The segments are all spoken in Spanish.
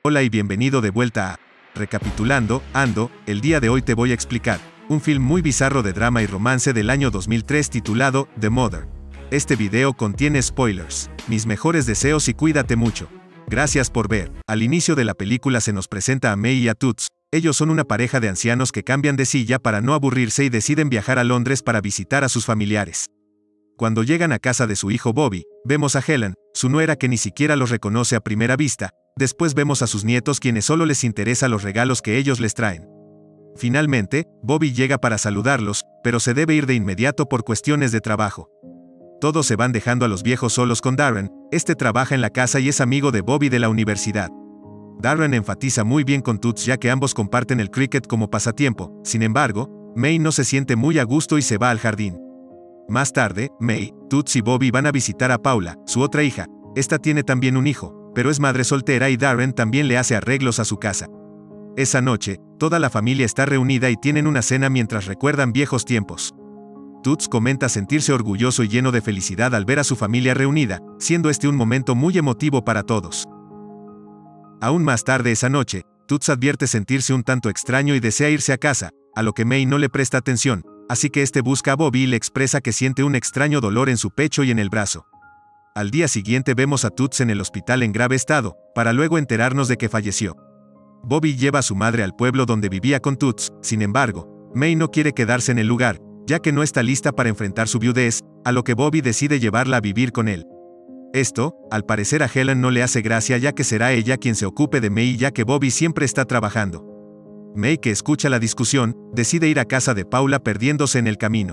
Hola y bienvenido de vuelta a Recapitulando, Ando. El día de hoy te voy a explicar un film muy bizarro de drama y romance del año 2003 titulado The Mother. Este video contiene spoilers. Mis mejores deseos y cuídate mucho. Gracias por ver. Al inicio de la película se nos presenta a May y a Toots. Ellos son una pareja de ancianos que cambian de silla para no aburrirse y deciden viajar a Londres para visitar a sus familiares. Cuando llegan a casa de su hijo Bobby, vemos a Helen, su nuera que ni siquiera los reconoce a primera vista. Después vemos a sus nietos quienes solo les interesa los regalos que ellos les traen. Finalmente, Bobby llega para saludarlos, pero se debe ir de inmediato por cuestiones de trabajo. Todos se van dejando a los viejos solos con Darren. Este trabaja en la casa y es amigo de Bobby de la universidad. Darren enfatiza muy bien con Toots ya que ambos comparten el cricket como pasatiempo. Sin embargo, May no se siente muy a gusto y se va al jardín. Más tarde, May, Toots y Bobby van a visitar a Paula, su otra hija. Esta tiene también un hijo, pero es madre soltera y Darren también le hace arreglos a su casa. Esa noche, toda la familia está reunida y tienen una cena mientras recuerdan viejos tiempos. Toots comenta sentirse orgulloso y lleno de felicidad al ver a su familia reunida, siendo este un momento muy emotivo para todos. Aún más tarde esa noche, Toots advierte sentirse un tanto extraño y desea irse a casa, a lo que May no le presta atención, así que este busca a Bobby y le expresa que siente un extraño dolor en su pecho y en el brazo. Al día siguiente vemos a Toots en el hospital en grave estado, para luego enterarnos de que falleció. Bobby lleva a su madre al pueblo donde vivía con Toots. Sin embargo, May no quiere quedarse en el lugar, ya que no está lista para enfrentar su viudez, a lo que Bobby decide llevarla a vivir con él. Esto, al parecer a Helen no le hace gracia ya que será ella quien se ocupe de May ya que Bobby siempre está trabajando. May, que escucha la discusión, decide ir a casa de Paula perdiéndose en el camino.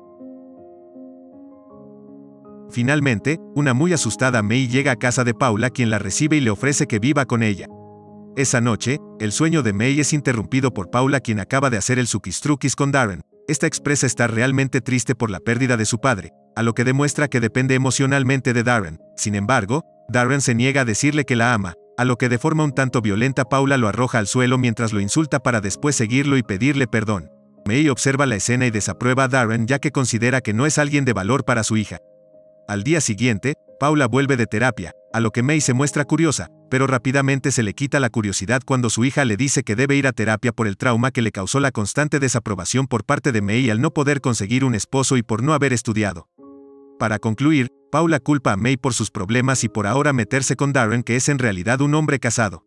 Finalmente, una muy asustada May llega a casa de Paula quien la recibe y le ofrece que viva con ella. Esa noche, el sueño de May es interrumpido por Paula quien acaba de hacer el suquistruquis con Darren. Esta expresa estar realmente triste por la pérdida de su padre, a lo que demuestra que depende emocionalmente de Darren. Sin embargo, Darren se niega a decirle que la ama, a lo que de forma un tanto violenta Paula lo arroja al suelo mientras lo insulta para después seguirlo y pedirle perdón. May observa la escena y desaprueba a Darren ya que considera que no es alguien de valor para su hija. Al día siguiente, Paula vuelve de terapia, a lo que May se muestra curiosa, pero rápidamente se le quita la curiosidad cuando su hija le dice que debe ir a terapia por el trauma que le causó la constante desaprobación por parte de May al no poder conseguir un esposo y por no haber estudiado. Para concluir, Paula culpa a May por sus problemas y por ahora meterse con Darren, que es en realidad un hombre casado.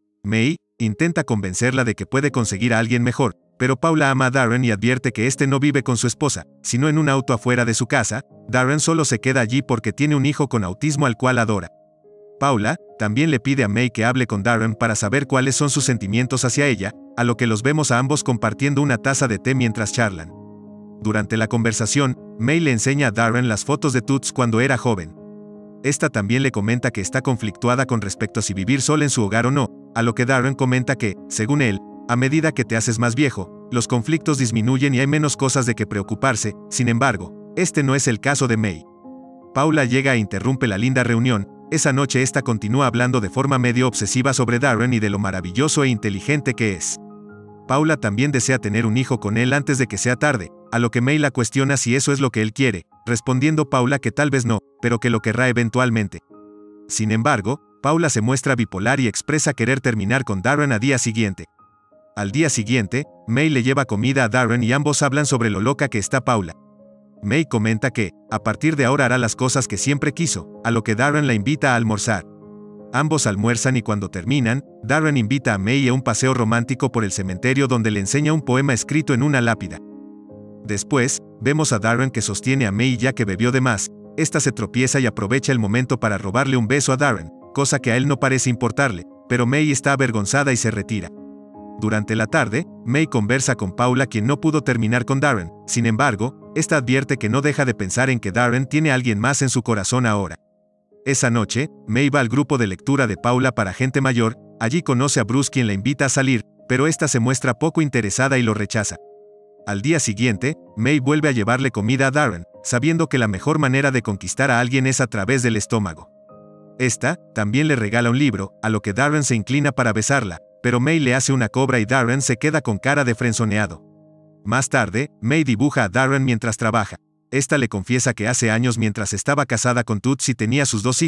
May intenta convencerla de que puede conseguir a alguien mejor, pero Paula ama a Darren y advierte que este no vive con su esposa, sino en un auto afuera de su casa. Darren solo se queda allí porque tiene un hijo con autismo al cual adora. Paula también le pide a May que hable con Darren para saber cuáles son sus sentimientos hacia ella, a lo que los vemos a ambos compartiendo una taza de té mientras charlan. Durante la conversación, May le enseña a Darren las fotos de Toots cuando era joven. Esta también le comenta que está conflictuada con respecto a si vivir sola en su hogar o no, a lo que Darren comenta que, según él, a medida que te haces más viejo, los conflictos disminuyen y hay menos cosas de que preocuparse. Sin embargo, este no es el caso de May. Paula llega e interrumpe la linda reunión. Esa noche esta continúa hablando de forma medio obsesiva sobre Darren y de lo maravilloso e inteligente que es. Paula también desea tener un hijo con él antes de que sea tarde, a lo que May la cuestiona si eso es lo que él quiere, respondiendo Paula que tal vez no, pero que lo querrá eventualmente. Sin embargo, Paula se muestra bipolar y expresa querer terminar con Darren al día siguiente. Al día siguiente, May le lleva comida a Darren y ambos hablan sobre lo loca que está Paula. May comenta que, a partir de ahora hará las cosas que siempre quiso, a lo que Darren la invita a almorzar. Ambos almuerzan y cuando terminan, Darren invita a May a un paseo romántico por el cementerio donde le enseña un poema escrito en una lápida. Después, vemos a Darren que sostiene a May ya que bebió de más. Esta se tropieza y aprovecha el momento para robarle un beso a Darren, cosa que a él no parece importarle, pero May está avergonzada y se retira. Durante la tarde, May conversa con Paula quien no pudo terminar con Darren. Sin embargo, esta advierte que no deja de pensar en que Darren tiene a alguien más en su corazón ahora. Esa noche, May va al grupo de lectura de Paula para gente mayor. Allí conoce a Bruce quien la invita a salir, pero esta se muestra poco interesada y lo rechaza. Al día siguiente, May vuelve a llevarle comida a Darren, sabiendo que la mejor manera de conquistar a alguien es a través del estómago. Esta también le regala un libro, a lo que Darren se inclina para besarla, pero May le hace una cobra y Darren se queda con cara de frenzoneado. Más tarde, May dibuja a Darren mientras trabaja. Esta le confiesa que hace años mientras estaba casada con Toots y tenía sus 2 hijos,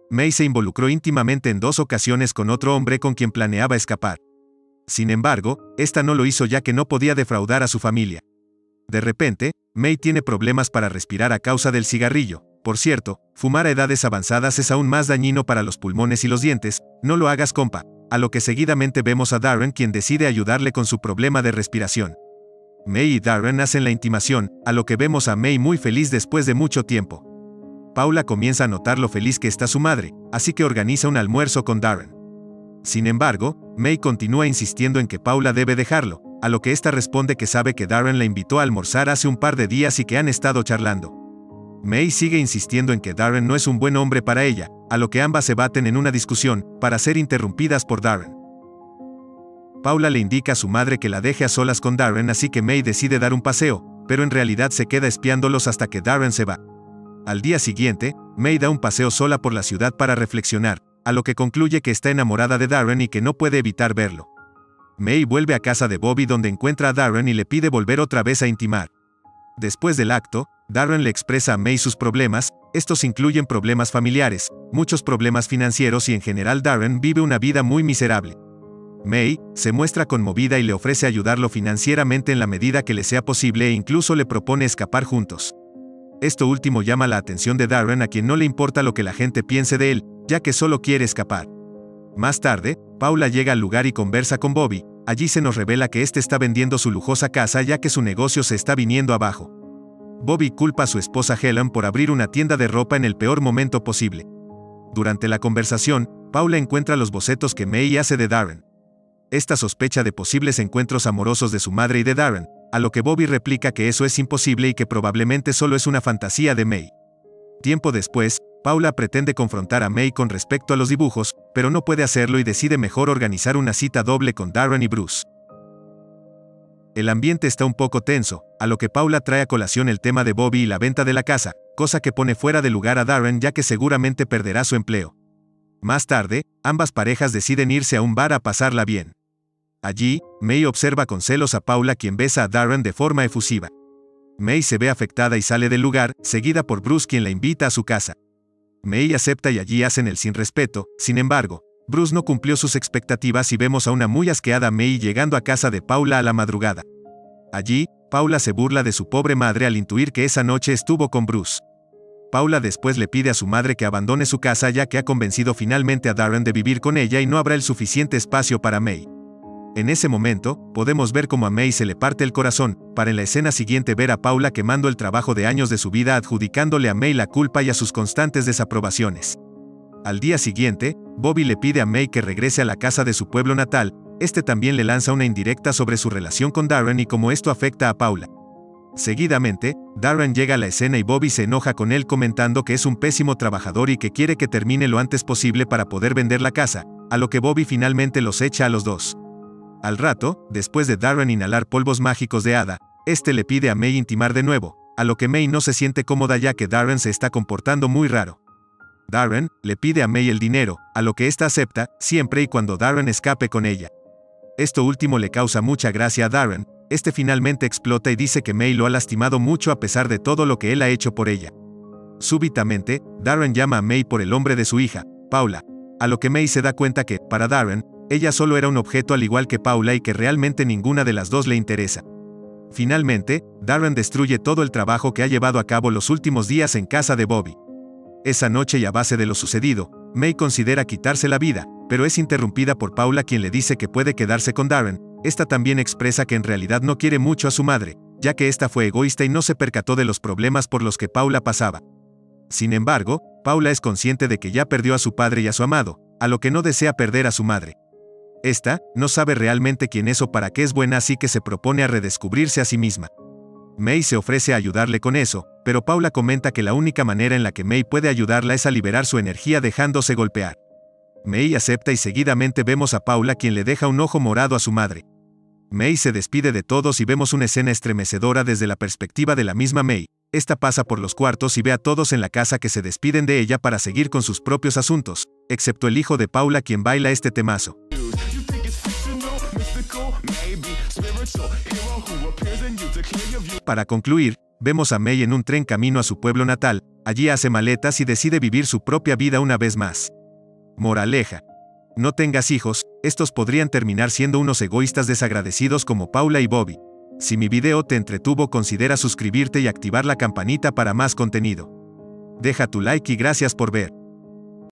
May se involucró íntimamente en 2 ocasiones con otro hombre con quien planeaba escapar. Sin embargo, esta no lo hizo ya que no podía defraudar a su familia. De repente, May tiene problemas para respirar a causa del cigarrillo. Por cierto, fumar a edades avanzadas es aún más dañino para los pulmones y los dientes, no lo hagas compa. A lo que seguidamente vemos a Darren quien decide ayudarle con su problema de respiración. May y Darren hacen la intimación, a lo que vemos a May muy feliz después de mucho tiempo. Paula comienza a notar lo feliz que está su madre, así que organiza un almuerzo con Darren. Sin embargo, May continúa insistiendo en que Paula debe dejarlo, a lo que esta responde que sabe que Darren la invitó a almorzar hace un par de días y que han estado charlando. May sigue insistiendo en que Darren no es un buen hombre para ella, a lo que ambas se baten en una discusión, para ser interrumpidas por Darren. Paula le indica a su madre que la deje a solas con Darren, así que May decide dar un paseo, pero en realidad se queda espiándolos hasta que Darren se va. Al día siguiente, May da un paseo sola por la ciudad para reflexionar, a lo que concluye que está enamorada de Darren y que no puede evitar verlo. May vuelve a casa de Bobby donde encuentra a Darren y le pide volver otra vez a intimar. Después del acto, Darren le expresa a May sus problemas, estos incluyen problemas familiares, muchos problemas financieros y en general Darren vive una vida muy miserable. May se muestra conmovida y le ofrece ayudarlo financieramente en la medida que le sea posible e incluso le propone escapar juntos. Esto último llama la atención de Darren, a quien no le importa lo que la gente piense de él, ya que solo quiere escapar. Más tarde, Paula llega al lugar y conversa con Bobby. Allí se nos revela que este está vendiendo su lujosa casa ya que su negocio se está viniendo abajo. Bobby culpa a su esposa Helen por abrir una tienda de ropa en el peor momento posible. Durante la conversación, Paula encuentra los bocetos que May hace de Darren. Esta sospecha de posibles encuentros amorosos de su madre y de Darren, a lo que Bobby replica que eso es imposible y que probablemente solo es una fantasía de May. Tiempo después, Paula pretende confrontar a May con respecto a los dibujos, pero no puede hacerlo y decide mejor organizar una cita doble con Darren y Bruce. El ambiente está un poco tenso, a lo que Paula trae a colación el tema de Bobby y la venta de la casa, cosa que pone fuera de lugar a Darren ya que seguramente perderá su empleo. Más tarde, ambas parejas deciden irse a un bar a pasarla bien. Allí, May observa con celos a Paula quien besa a Darren de forma efusiva. May se ve afectada y sale del lugar, seguida por Bruce quien la invita a su casa. May acepta y allí hacen el sin respeto. Sin embargo, Bruce no cumplió sus expectativas y vemos a una muy asqueada May llegando a casa de Paula a la madrugada. Allí, Paula se burla de su pobre madre al intuir que esa noche estuvo con Bruce. Paula después le pide a su madre que abandone su casa ya que ha convencido finalmente a Darren de vivir con ella y no habrá el suficiente espacio para May. En ese momento, podemos ver cómo a May se le parte el corazón, para en la escena siguiente ver a Paula quemando el trabajo de años de su vida adjudicándole a May la culpa y a sus constantes desaprobaciones. Al día siguiente, Bobby le pide a May que regrese a la casa de su pueblo natal, este también le lanza una indirecta sobre su relación con Darren y cómo esto afecta a Paula. Seguidamente, Darren llega a la escena y Bobby se enoja con él comentando que es un pésimo trabajador y que quiere que termine lo antes posible para poder vender la casa, a lo que Bobby finalmente los echa a los dos. Al rato, después de Darren inhalar polvos mágicos de hada, este le pide a May intimar de nuevo, a lo que May no se siente cómoda ya que Darren se está comportando muy raro. Darren le pide a May el dinero, a lo que ésta acepta, siempre y cuando Darren escape con ella. Esto último le causa mucha gracia a Darren, este finalmente explota y dice que May lo ha lastimado mucho a pesar de todo lo que él ha hecho por ella. Súbitamente, Darren llama a May por el nombre de su hija, Paula, a lo que May se da cuenta que, para Darren, ella solo era un objeto al igual que Paula y que realmente ninguna de las dos le interesa. Finalmente, Darren destruye todo el trabajo que ha llevado a cabo los últimos días en casa de Bobby. Esa noche y a base de lo sucedido, May considera quitarse la vida, pero es interrumpida por Paula quien le dice que puede quedarse con Darren. Esta también expresa que en realidad no quiere mucho a su madre, ya que esta fue egoísta y no se percató de los problemas por los que Paula pasaba. Sin embargo, Paula es consciente de que ya perdió a su padre y a su amado, a lo que no desea perder a su madre. Esta no sabe realmente quién es o para qué es buena, así que se propone a redescubrirse a sí misma. May se ofrece a ayudarle con eso, pero Paula comenta que la única manera en la que May puede ayudarla es a liberar su energía dejándose golpear. May acepta y seguidamente vemos a Paula quien le deja un ojo morado a su madre. May se despide de todos y vemos una escena estremecedora desde la perspectiva de la misma May. Esta pasa por los cuartos y ve a todos en la casa que se despiden de ella para seguir con sus propios asuntos, excepto el hijo de Paula quien baila este temazo. Para concluir, Vemos a May en un tren camino a su pueblo natal, allí hace maletas y decide vivir su propia vida una vez más. Moraleja. No tengas hijos, estos podrían terminar siendo unos egoístas desagradecidos como Paula y Bobby. Si mi video te entretuvo, considera suscribirte y activar la campanita para más contenido. Deja tu like y gracias por ver.